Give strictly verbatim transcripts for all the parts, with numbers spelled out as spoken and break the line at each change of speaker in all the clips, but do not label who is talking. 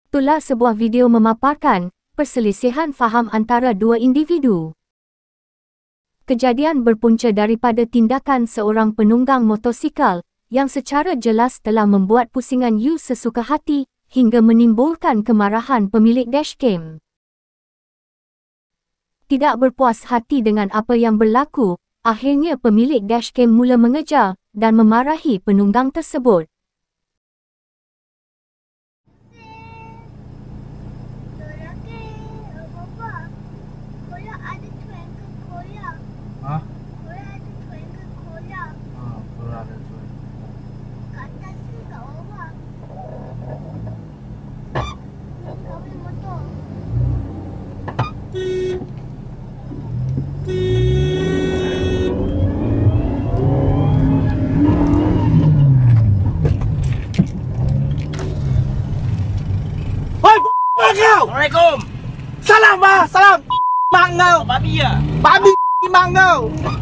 Itulah sebuah video memaparkan perselisihan faham antara dua individu. Kejadian berpunca daripada tindakan seorang penunggang motosikal yang secara jelas telah membuat pusingan U sesuka hati hingga menimbulkan kemarahan pemilik dashcam. Tidak berpuas hati dengan apa yang berlaku, akhirnya pemilik dashcam mula mengejar dan memarahi penunggang tersebut.
Hah? Koyak ada twinkle koyak. Ah, koyak ada twinkle. Kat atas tu kat bawah. Kabel motor. Hoi, kau!
Assalamualaikum.
Salam, bah, salam. Mak kau.
Babi ya?
Babi mak kau.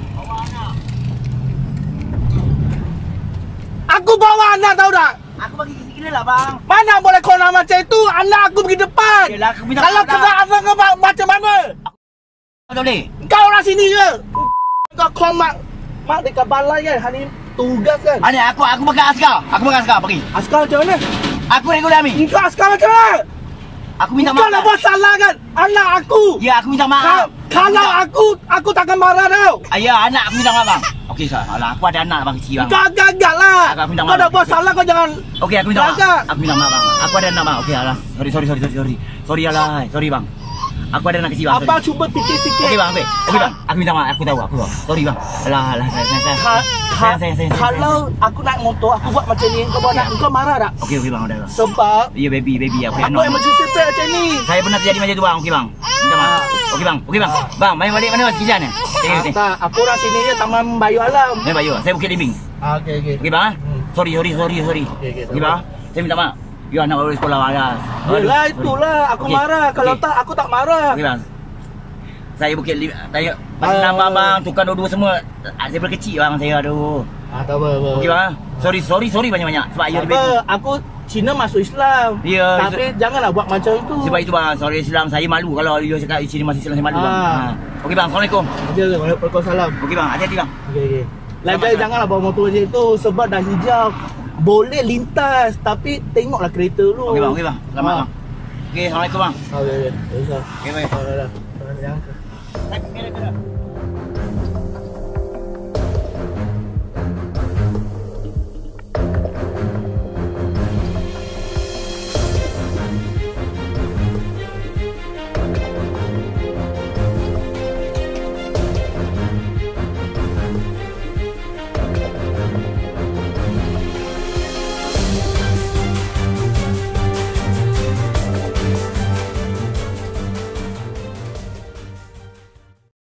Aku bawa anak tahu tak?
Aku bagi kira lah bang.
Mana boleh kau nak macam itu? Anak aku pergi depan.
Yelah, aku minta
Kalau
maaf
kena anak kau ma- macam mana?
Kau tak boleh?
Kau orang sini ke? Kau kau mak mak dekat balai kan? Hari ni tugas kan?
Ani aku aku pakai askar. Aku pakai askar pergi.
Askar macam mana?
Aku regular Ami.
Kau askar macam mana?
Aku minta
Kau
maaf.
nak buat salah kan? Anak aku.
Ya, aku minta
Ka-
maaf.
Kalau aku, aku takkan marah tau.
Ayah, anak aku minta maaf bang. Okey sah. Alah, aku ada anak bang kecil bang.
Kau agak-agak lah.
Aku minta
Kau
maaf.
dah buat salah kau jangan.
Okey, aku minta maaf.
Agak.
Aku minta maaf bang. Aku ada anak bang. Okey alah. Sorry sorry sorry sorry sorry. Sorry alah. Sorry bang. Aku ada anak kecil bang.
Abang cuba fikir sikit.
Okey bang, okey. Okey bang. Aku minta maaf. Aku tahu, aku tahu. Sorry bang. Alah alah saya saya saya.
Ka-
Saya
ka-
saya saya.
Kalau aku naik motor, aku buat macam ni, kau bawa anak, kau marah tak?
Okey okey bang, udah bang.
Sebab
Ya baby baby aku
aku emergency brake macam ni.
Saya pernah terjadi macam tu bang. Okey bang. Minta maaf. Okey bang. Okey bang. Bang, main balik mana sekejap ni? Tengok
Ah,
sini.
tak, aku orang sini je Taman Bayu Alam.
Main Bayu. Saya Bukit Limbing.
Ah, okey okey.
Okey bang.
Hmm.
Sorry sorry sorry sorry.
Okey, okey,
Okey bang. Saya minta maaf. You anak baru sekolah malas.
Yelah itulah aku
Okey,
marah. Kalau
okey.
tak aku tak marah.
Okey bang. Saya Bukit Limbing. Tanya pasal
Ah.
nama bang, tukar dua-dua semua. Saya berkecil bang saya aduh.
Ah, tak apa apa.
Okey bang. Sorry sorry sorry banyak-banyak sebab you
Apa? Aku Cina masuk Islam.
Ya,
Tapi janganlah buat macam itu.
sebab itu bang, sorry Islam saya malu kalau you cakap you sini masih Islam saya malu bang.
Ah.
Ha. Okey bang, Assalamualaikum.
Okey, Waalaikumsalam.
Okey bang, hati-hati bang.
Okey okey. Lagi
Selamat,
janganlah bawa motor macam itu sebab dah hijau. Boleh lintas tapi tengoklah kereta dulu.
Okey bang, okey bang. Selamat
Ah.
bang. Okey, Assalamualaikum bang.
Okey okey. Okey.
Okey baik.
Dah dah. Jangan.
Saya kira-kira.